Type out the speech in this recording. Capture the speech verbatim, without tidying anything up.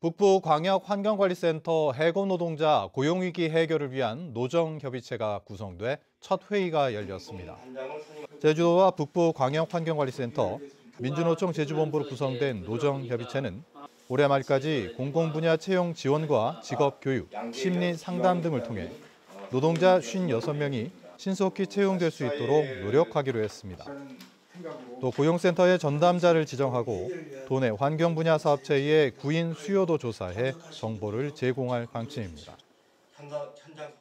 북부광역환경관리센터 해고 노동자 고용위기 해결을 위한 노정협의체가 구성돼 첫 회의가 열렸습니다. 제주도와 북부광역환경관리센터, 민주노총 제주본부로 구성된 노정협의체는 올해 말까지 공공분야 채용 지원과 직업교육, 심리 상담 등을 통해 노동자 오십육 명이 신속히 채용될 수 있도록 노력하기로 했습니다. 또 고용센터의 전담자를 지정하고 도내 환경 분야 사업체의 구인 수요도 조사해 정보를 제공할 방침입니다.